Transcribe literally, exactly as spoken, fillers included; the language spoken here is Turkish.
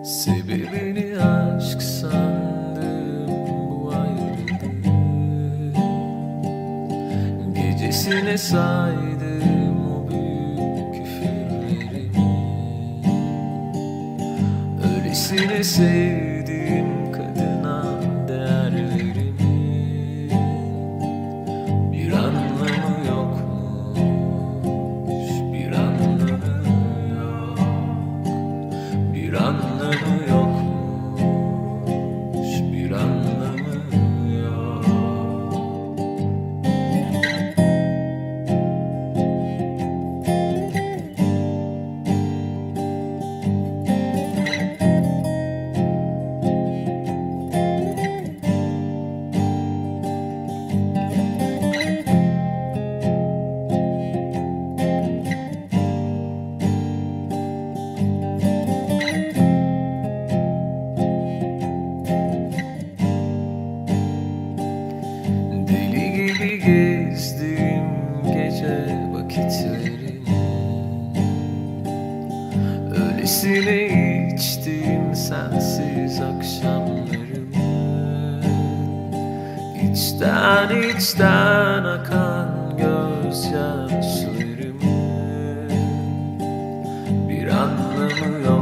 Sebebini aşk sandım bu ayrılık. Gecesine saydım o büyük küfürlerimi. Öylesine sevdiğim kadına değerlerimi. Bir anlamı yokmuş, bir anlamı yok. Bir anlamı yokmuş, bir anlamı yok. Deli gibi gezdim gece vakitlerimi. Öylesine içtim sensiz akşamlarımı. İçten içten akan gözyaşlarımı. Bir anlamı yok.